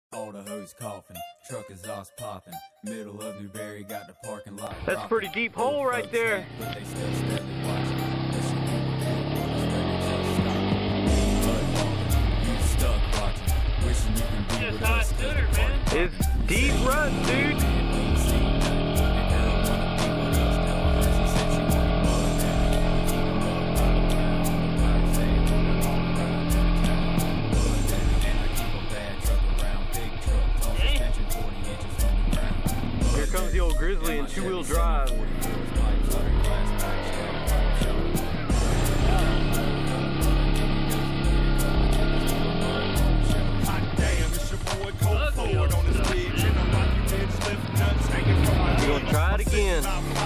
All the hoes coughing, truck exhaust popping. Middle of Newberry got the parking lot. That's a pretty deep hole right there. But they still steadily watching. You stuck watching, wishing you can be with us. It's deep rut, dude. Here comes the old Grizzly in two-wheel drive. You gonna try it again?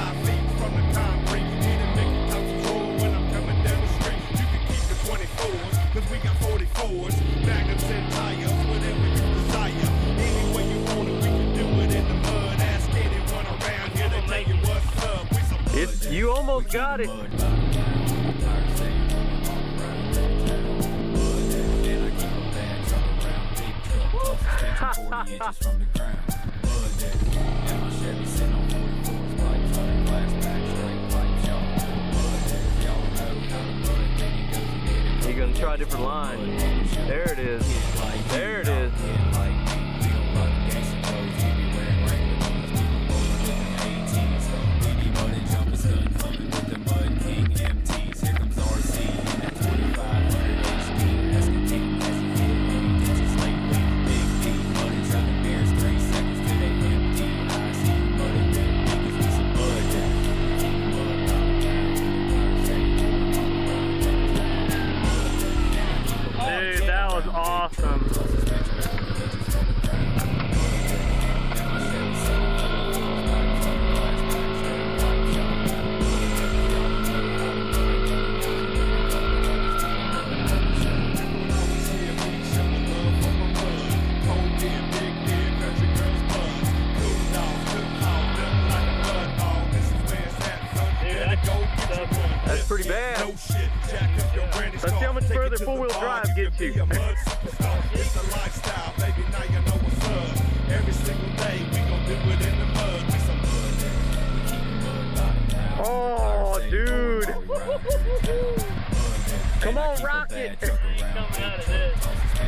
You almost got it. You're gonna try a different line. There it is. There it is. Dude, that was awesome. That's pretty bad. Let's see how much further four-wheel drive gets you. It's a lifestyle, baby, now you know what's up. Every single day, we gon' do it in the mud. We some mud. Oh, dude. Come on, Rocket. Coming out of this.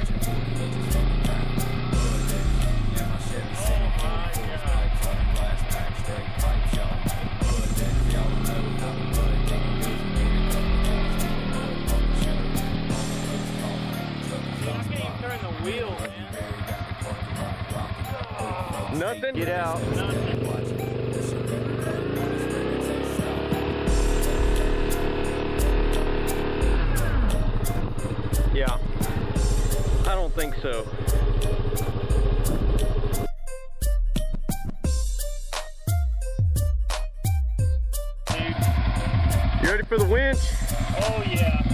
Turn the wheel, man. Nothing? Get out. Nothing. Yeah. I don't think so. You ready for the winch? Oh, yeah.